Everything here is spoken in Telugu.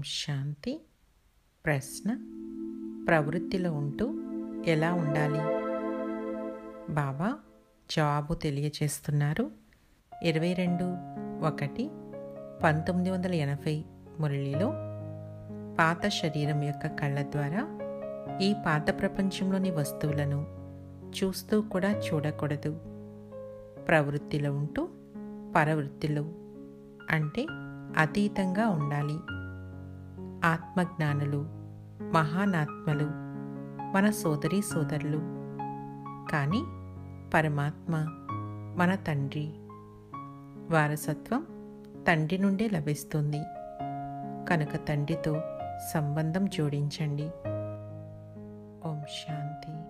శాంతి. ప్రశ్న: ప్రవృత్తిలో ఉంటూ ఎలా ఉండాలి? బాబా జవాబు తెలియచేస్తున్నారు. 22/1/1980 మురళిలో పాత శరీరం యొక్క కళ్ళ ద్వారా ఈ పాత ప్రపంచంలోని వస్తువులను చూస్తూ కూడా చూడకూడదు. ప్రవృత్తిలో ఉంటూ పరవృత్తిలో అంటే అతీతంగా ఉండాలి. ఆత్మజ్ఞానులు, మహానాత్మలు మన సోదరీ సోదరులు. కానీ పరమాత్మ మన తండ్రి. వారసత్వం తండ్రి నుండే లభిస్తుంది. కనుక తండ్రితో సంబంధం జోడించండి. ఓం శాంతి.